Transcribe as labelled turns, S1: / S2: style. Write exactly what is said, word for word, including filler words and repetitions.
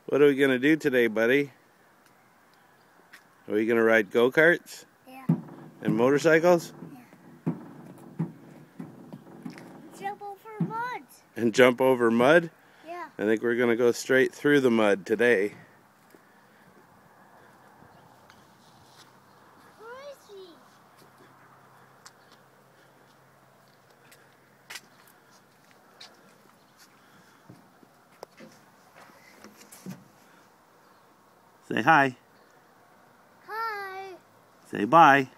S1: What are we going to do today, buddy? Are we going to ride go-karts?
S2: Yeah.
S1: And motorcycles?
S2: Yeah. Jump over mud.
S1: And jump over mud?
S2: Yeah.
S1: I think we're going to go straight through the mud today.
S2: Where is he?
S1: Say hi.
S2: Hi.
S1: Say bye.